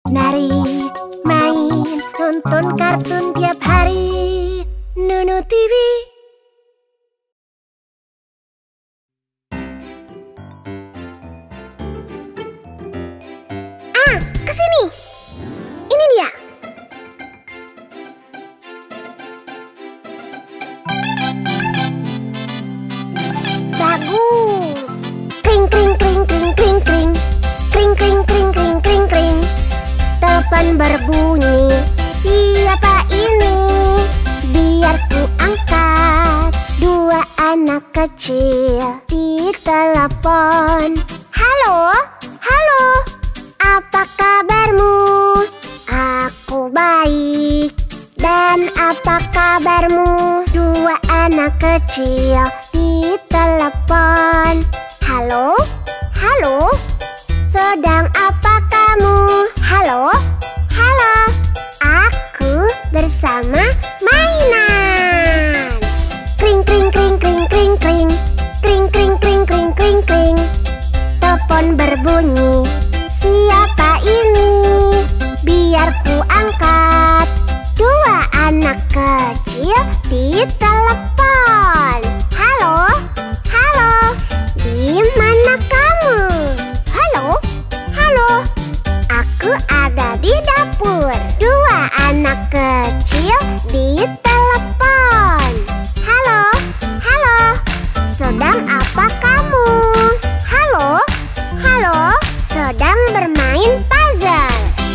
nari, main, nonton kartun tiap hari. Nunu TV. Kesini. Ini dia. Bagus. Kring kring kring kring kring kring. Kring kring kring kring kring kring. Telepon berbunyi. Siapa ini? Biar ku angkat. Dua anak kecil di telepon. Halo? Halo? Apa kabarmu? Aku baik. Dan apa kabarmu? Dua anak kecil di telepon. Halo? Halo? Sedang apa kamu? Halo? Halo? Aku bersama mainan. Kring kring kring kring kring kring. Kring kring kring kring kring kring. Telepon berbunyi. Siapa ini? Biar ku angkat. Dua anak kecil di telepon. Halo? Halo? Di mana kamu? Halo? Halo? Aku ada di dapur. Dua anak kecil di telepon. Halo? Halo? Sedang apa kamu? Halo? Halo? Sedang bermain puzzle.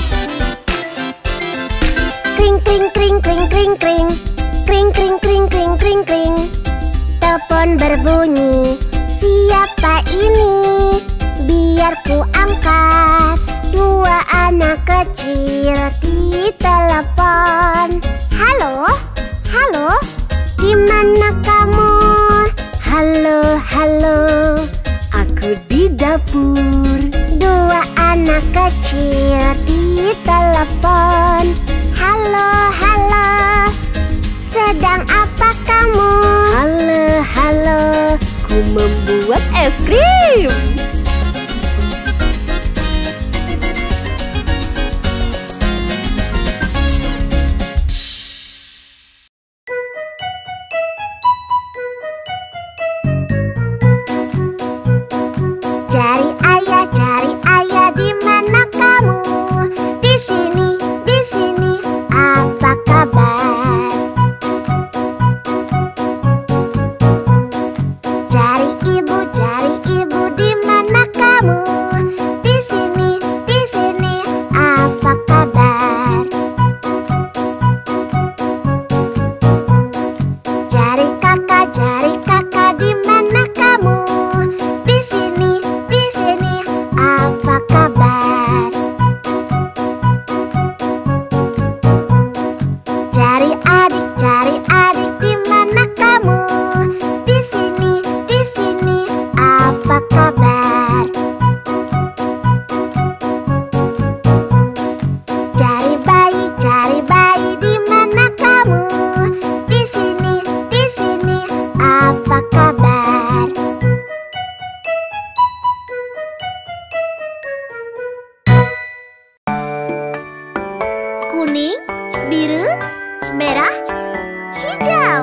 Kring kring kring kring kring kring. Kring kring kring kring kring kring. Telepon berbunyi. Siapa ini? Biar ku angkat. Dua anak kecil di telepon. Halo? Halo? Di mana kamu? Halo, halo. Aku di dapur. Dua anak kecil di telepon. Halo, halo. Sedang apa kamu? Halo, halo. Ku membuat es krim. Cari ayah, di mana kamu? Di sini, apa kabar? Cari ibu, di mana kamu? Di sini, apa kabar? Cari kakak, di mana kamu? Di sini, apa kabar? Cari adik, di mana kamu? Di sini, apa kabar? Cari bayi, di mana kamu? Di sini, apa kabar? Kuning, biru, merah, hijau.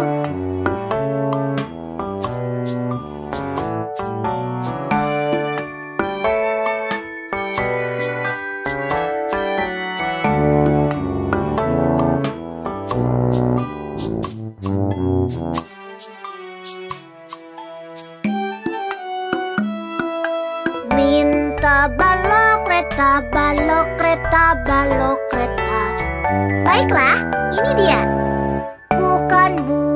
Minta balok kereta, balok kereta, balok kereta. Baiklah, ini dia. Bukan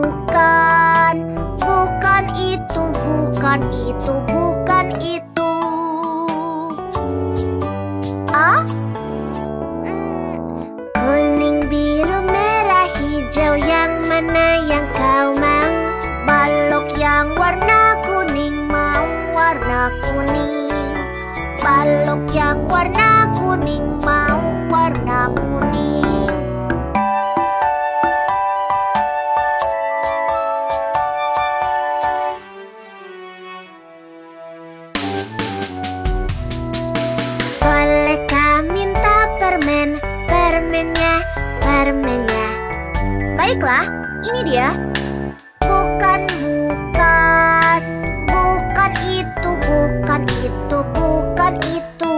itu, bukan itu. Ah? Kuning, biru, merah, hijau, yang mana yang kau mau? Balok yang warna kuning, mau warna kuning. Balok yang warna kuning, mau warna kuning. Bolehkah minta permen? permen, permennya, permennya. Baiklah, ini dia. Bukan, bukan, bukan itu, bukan itu, bukan itu.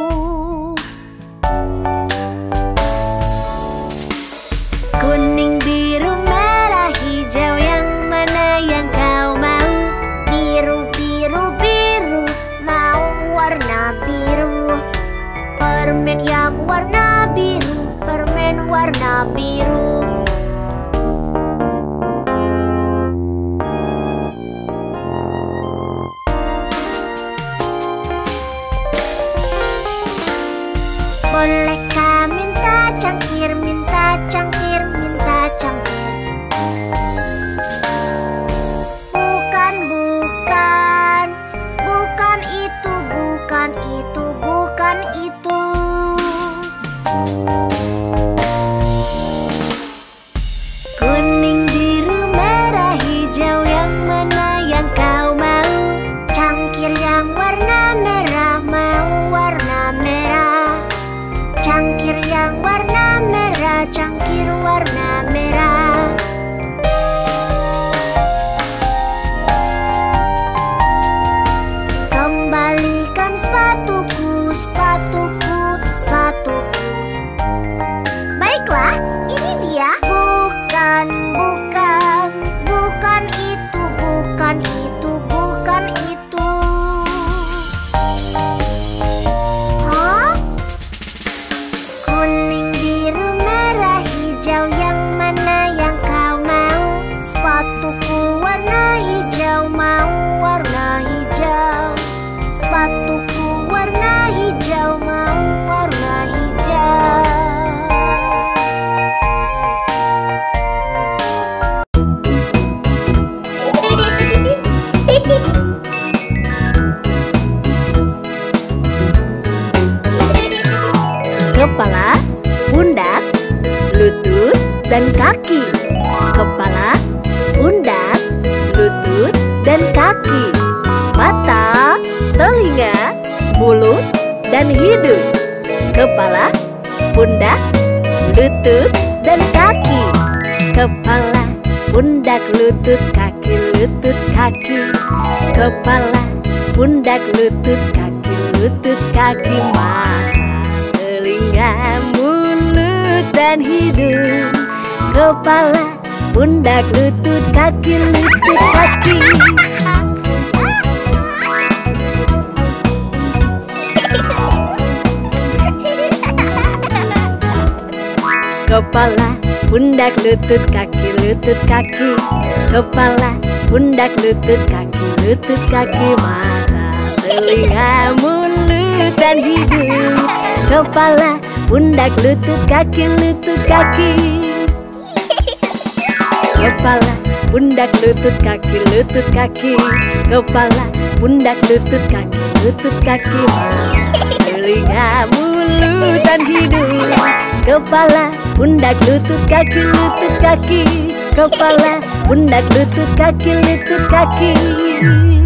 Kuning, biru, merah, hijau, yang mana yang kau mau? Biru, biru, biru, mau warna biru. Permen yang warna biru, permen warna biru. Bolehkah minta cangkir, minta cangkir, minta cangkir? Bukan, bukan, bukan itu, bukan itu, bukan itu. Kuning, biru, merah, hijau, yang mana yang kau mau? Cangkir yang warna merah, mau warna merah. Cangkir yang warna merah, cangkir warna merah. Kembalikan sepatuku, sepatuku, sepatuku. Baiklah, ini dia. Bukan, bukan, bukan itu, bukan itu, bukan itu. Hah? Kuning, biru, merah, hijau, yang mana yang kau mau? Sepatuku warna hijau, mau warna hijau. Sepatuku warna hijau, mau warna hijau. Kepala, pundak, lutut, dan kaki. Kepala, pundak, lutut, dan kaki. Mata, telinga, mulut, dan hidung. Kepala, pundak, lutut, dan kaki. Kepala, pundak, lutut, kaki, lutut, kaki. Kepala, pundak, lutut, kaki, lutut, kaki. Mata, telinga, mulut, dan hidung. Kepala, pundak, lutut, kaki, lutut, kaki. Kepala, pundak, lutut, kaki, lutut, kaki. Kepala, pundak, lutut, kaki, lutut, kaki. Mata, telinga, mulut, dan hidung. Kepala, pundak, lutut, kaki, lutut, kaki. Kepala, pundak, lutut, kaki, lutut, kaki. Kepala, pundak, lutut, kaki, lutut, kaki. Mata, telinga, mulut, dan hidung. Kepala, pundak, lutut, kaki, lutut, kaki. Kepala, pundak, lutut, kaki, lutut, kaki.